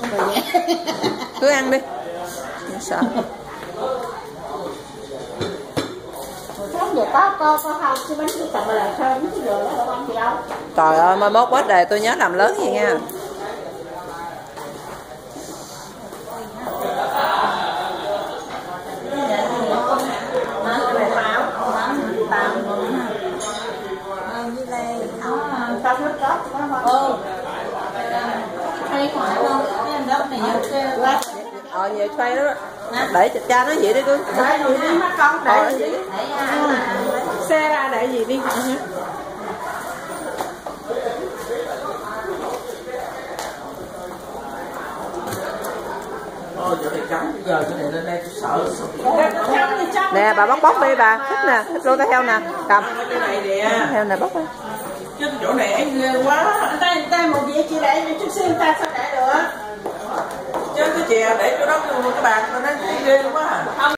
Cứ ăn đi. Không sợ. Trời ơi, mai mốt bớt đề tôi nhớ làm lớn gì nha. Về xoay đó. Để cha nói vậy đi cưng. Để gì đi má con, để gì đi. Xe ra để gì đi. Nè bà bóc đi bà, thích nè, thích lô tay heo nè, cầm. Heo này bóc đi. Chứ chỗ này anh ghê quá. Tay một dĩa chị để chút xíu ta sao để được. Chứ cái chè để chỗ đó cái bàn nó ghê quá à.